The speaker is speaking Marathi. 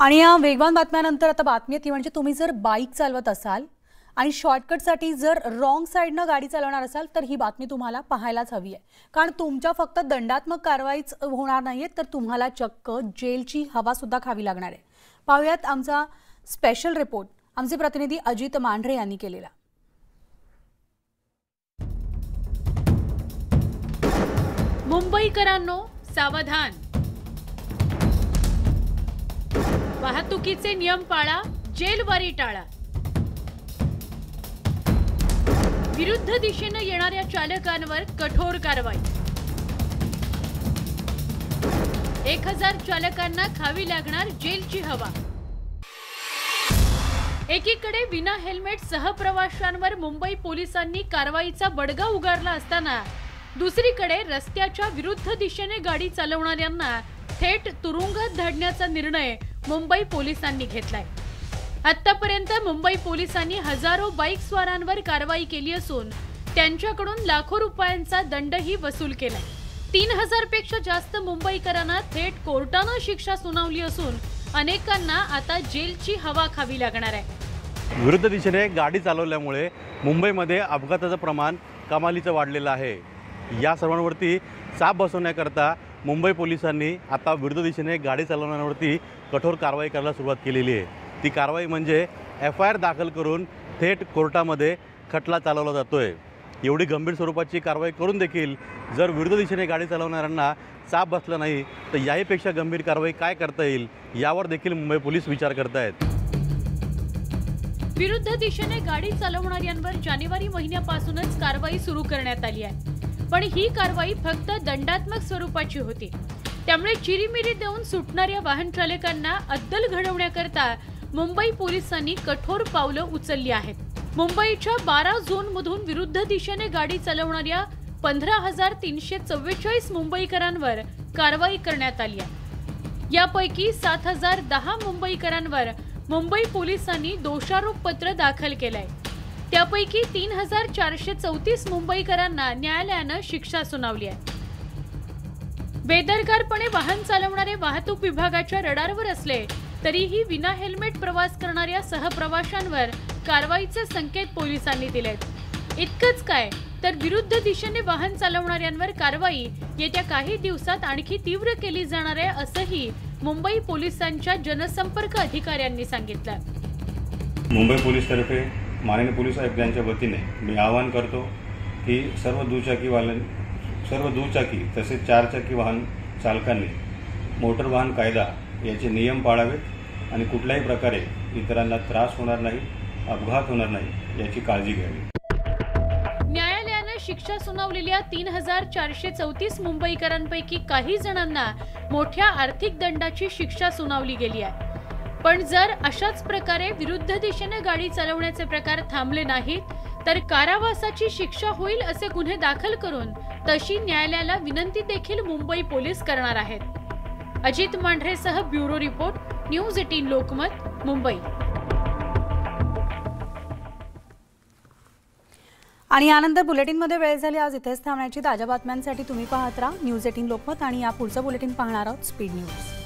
आणि या वेगवान बातम्यानंतर आता बातमी ती म्हणजे तुम्ही जर बाईक चालवत असाल आणि शॉर्टकटसाठी जर रॉंग साइडनं गाडी चालवणार असाल तर ही बातमी तुम्हाला पाहायलाच हवी आहे। कारण तुमच्या फक्त दंडात्मक कारवाईच होणार नाहीये तर तुम्हाला चक्क जेलची हवा सुद्धा खावी लागणार आहे। पाहूयात आमचा स्पेशल रिपोर्ट आमचे प्रतिनिधी अजित मांढरे यांनी केलेला। मुंबईकरांनो सावधान, वाहतुकीचे नियम पाळा, जेलवारी टाळा। विरुद्ध दिशेने येणाऱ्या चालकांवर कठोर कारवाई। 1000 चालकांना खावी लागणार जेलची हवा। एकीकडे विना हेल्मेट सहप्रवाशांवर मुंबई पोलिसांनी कारवाईचा बडगा उगारला असताना दुसरीकडे रस्त्याच्या विरुद्ध दिशेने गाडी चालवणाऱ्यांना थेट तुरुंगात धाडण्याचा निर्णय मुंबई पोलिसांनी घेतलाय। आतापर्यंत मुंबई पोलिसांनी हजारो बाईक स्वारांवर कारवाई केली असून त्यांच्याकडून लाखो रुपयांचा दंडही वसूल केलाय। 3000 पेक्षा जास्त मुंबईकरांना थेट कोर्टाने शिक्षा सुनावली असून अनेकांना आता जेलची हवा खावी लागणार आहे। विरुद्ध दिशेने गाडी चालवल्यामुळे मुंबईमध्ये अपघाताचं प्रमाण कमालीचं वाढलेलं आहे। या सर्वांवरती चाप बसवण्याकरता मुंबई पोलिसांनी आता विरुद्ध दिशेने गाडी चालवण्यावरती कठोर कारवाई करायला सुरुवात केलेली आहे। ती कारवाई म्हणजे FIR दाखल करून थेट कोर्टामध्ये खटला चालवला जातोय। एवढी गंभीर स्वरूपाची कारवाई करून देखील जर विरुद्ध दिशेने गाडी चालवणाऱ्यांना चाप बसला नाही तर याहीपेक्षा गंभीर कारवाई काय करता येईल यावर देखील मुंबई पोलीस विचार करत आहेत। विरुद्ध दिशेने गाडी चालवणाऱ्यांवर जानेवारी महिन्यापासूनच कारवाई सुरू करण्यात आली आहे, पण ही कारवाई फक्त दंडात्मक स्वरूपाची होती। त्यामुळे चिरीमिरी देऊन सुटणाऱ्या वाहन चालकांना अद्दल घडवण्याकरता मुंबई पोलिसांनी कठोर पावलं उचलली आहेत। मुंबईच्या 12 झोनमधून विरुद्ध दिशेने गाडी चालवणाऱ्या 15344 मुंबईकरांवर कारवाई करण्यात आली आहे। यापैकी 7010 मुंबईकरांवर मुंबई पोलिसांनी दोषारोप पत्र दाखल केलंय। त्यापैकी 3434 मुंबईकरांना न्यायालयाने शिक्षा सुनावली आहे। बेदरकारपणे वाहन चालवणारे वाहतूक विभागाच्या रडारवर असले तरीही विना हेल्मेट प्रवास करणाऱ्या सहप्रवाशांवर कारवाईचे संकेत पोलिसांनी दिलेत। इतकंच काय तर विरुद्ध दिशेने वाहन चालवणाऱ्यांवर कारवाई येत्या काही दिवसात आणखी तीव्र केली जाणार आहे असंही मुंबई पोलिसांच्या जनसंपर्क अधिकाऱ्यांनी सांगितलं। मुंबई पोलीसतर्फे माननीय पोलीस आयुक्तांच्या वतीने मी आवाहन करतो की सर्व दुचाकी तसेच 4 चाकी वाहन चालकांनी मोटर वाहन कायदा याचे नियम पाळावेत आणि कुठल्याही प्रकारे इतरांना त्रास होणार नाही, अपघात होणार नाही याची काळजी घ्यावी। न्यायालयाने शिक्षा सुनावलेल्या 3434 मुंबईकरांपैकी काही जणांना मोठ्या आर्थिक दंडाची शिक्षा सुनावली गेली आहे। पण जर अशाच प्रकारे विरुद्ध दिशेने गाडी चालवण्याचे प्रकार थांबले नाहीत तर कारावासाची शिक्षा होईल असे गुन्हे दाखल करून तशी न्यायालयाला विनंती देखील मुंबई पोलीस करणार आहेत। अजित मांढरेसह bureau report, news 18 Lokmat, Mumbai. आणि यानंतर बुलेटिनमध्ये वेळ झाली आज इथेच थांबण्याची। ताज्या बातम्यांसाठी तुम्ही पाहत राहा न्यूज 18 लोकमत आणि या पुढचं बुलेटिन पाहणार आहोत स्पीड न्यूज।